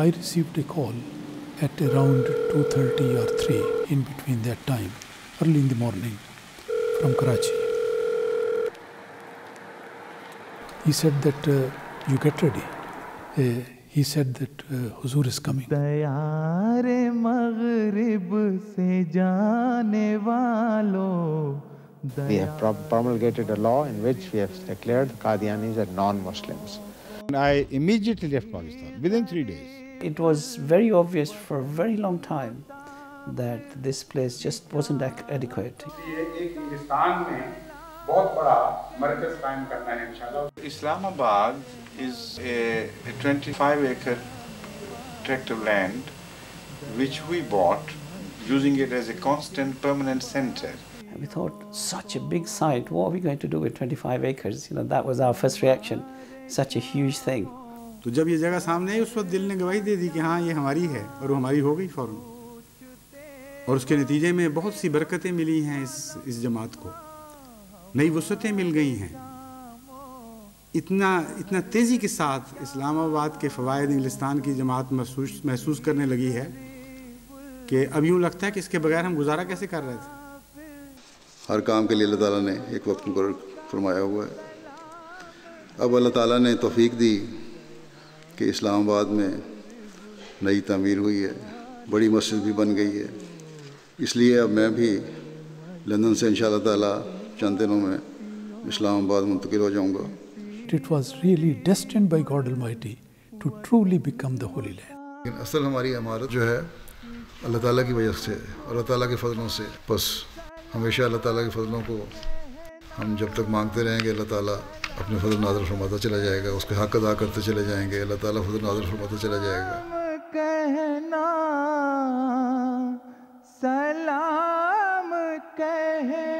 I received a call at around 2:30 or 3, in between that time, early in the morning, from Karachi. He said that you get ready. He said that Huzur is coming. We have promulgated a law in which we have declared the Qadianis as non-Muslims. I immediately left Pakistan, within 3 days. It was very obvious for a very long time that this place just wasn't adequate. Islamabad is a 25-acre tract of land which we bought, using it as a constant permanent center. And we thought, such a big site, what are we going to do with 25 acres? You know, that was our first reaction, such a huge thing. تو جب یہ جگہ سامنے آئی اس وقت دل نے گواہی دے دی کہ ہاں یہ ہماری ہے، اور وہ ہماری ہو گئی فوراً. اور اس کے نتیجے میں بہت سی برکتیں ملی ہیں اس جماعت کو، نئی وسعتیں مل گئی ہیں. اتنا تیزی کے ساتھ اسلام آباد کے فوائد انگلستان کی جماعت محسوس کرنے لگی ہے کہ اب یوں لگتا ہے کہ اس کے بغیر ہم گزارا کیسے کر رہے تھے. ہر کام کے لیے اللہ تعالیٰ نے ایک وقت مقرر فرمایا ہوا ہے. اب اللہ تعالیٰ نے توفیق دی کہ اسلام آباد میں نئی تعمیر ہوئی ہے، بڑی مسجد بھی بن گئی ہے. اس لیے اب میں بھی لندن سے انشاءاللہ تعالیٰ چند دنوں میں اسلام آباد منتقل ہو جاؤں گا. It was really destined by God Almighty to truly become the Holy Land. لیکن اصل ہماری عمارت جو ہے اللہ تعالیٰ کی وجہ سے، اللہ تعالیٰ کے فضلوں سے، بس ہمیشہ اللہ تعالیٰ کے فضلوں کو ہم جب تک مانگتے رہیں گے اللہ تعالیٰ اپنے فضل نازل فرماتا چلا جائے گا، اس کے حق ادا کرتے چلے جائیں گے، اللہ تعالیٰ فضل نازل فرماتا چلا جائے گا. کہنا سلام کہنا